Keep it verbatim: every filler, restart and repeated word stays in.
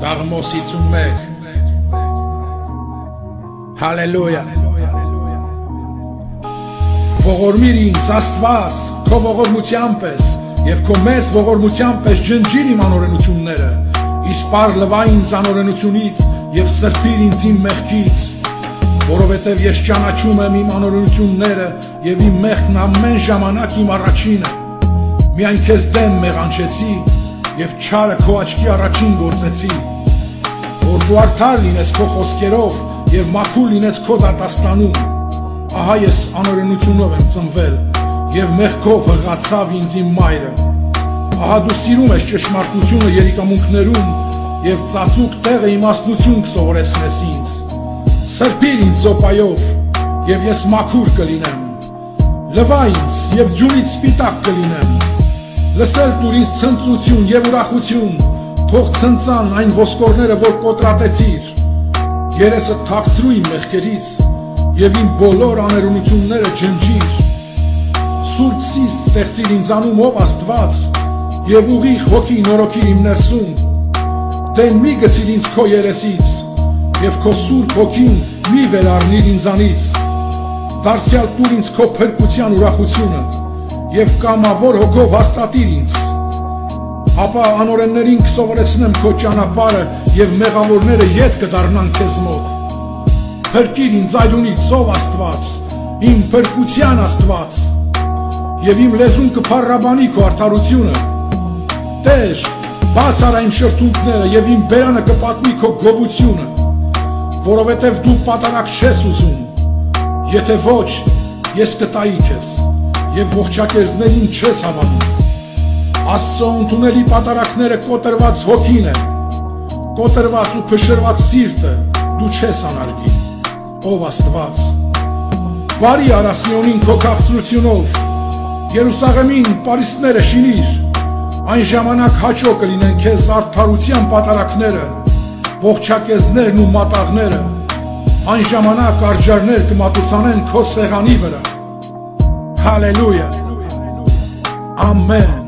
Սաղմոս հինգ Հալելույա Ողորմիր ինձ Աստված քո ողորմությամբ ես և քո մեծ ողորմությամբ ես ջնջիր իմ անօրենությունները, իսպար լվա ինձ անօրենությունից և սրբիր ինձ իմ մեղքից, որովհետև ես ճանաչում եմ իմ անօրենությունները և իմ մեղքն ամեն ժամանակ իմ առաջինը, միայն քեզ դեմ մեղանչեցի և չարը քո աչքի առաջին գործեցի, որ դու արդար լինես քո խոսքերով և մաքուր լինես քո դատաստանում, ահա ես անօրենությունով եմ ծնվել և մեղքով հղացավ ինձ իմ մայրը, ահա դու սիրում ես ճշմարտությունը երիկամունքներում և ծածուկ տեղը իմաստնություն կսովորեցնես ինձ, սրբիր ինձ զոպայով և ես մաքուր կլինեմ, լվա ինձ և ջուրից սպիտակ կլինեմ, լսել տուր ինձ ցնծություն և ուրախություն, թող ցնծան այն ոսկորները, որ կոտրատեցիր, երեսը թաքցրու իմ մեղքերից և իմ բոլոր աներունությունները ջնջիր, սուրբ սիրտ ստեղծիր ինձանում ով Աստված և ուղիղ հոգի նորոգիր իմ ներսում, դեն մի գցիր ինձ քո երեսից և քո սուրբ հոգին մի վերառնիր ինձանից, դարձյալ տուր ինձ քո փրկության ուրախությունը և կամավոր հոգով հաստատիր ինձ, ապա անօրեններին կսովորեցնեմ քո ճանապարհը և մեղավորները ետ կդառնան քեզ մոտ, փրկիր ինձ այրունից ով Աստված, իմ փրկության Աստված, և իմ լեզուն կփառաբանի քո արդարությունը, Տեր, բաց արա իմ շրթունքները և իմ բերանը կպատմի քո գովությունը, որովհետև դու պատարագ չես ուզում, եթե ոչ, ես կտայի քեզ և ողջակեզներին չես հավանում, Աստծո ընդունելի պատարագները կոտրված հոգին է, կոտրված ու փշրված սիրտը դու չես անարգի, ով Աստված, բարի արա Սիոնին քո քաղցրությունով, Երուսաղեմին պարիսպները շինիր, այն ժամանակ հաճո կլինեն քեզ արդարության պատարագները, ողջակեզներն ու մատաղները, այն ժամանակ արջարներ կմատուցանեն քո սեղանի վրա, հալելույա, ամեն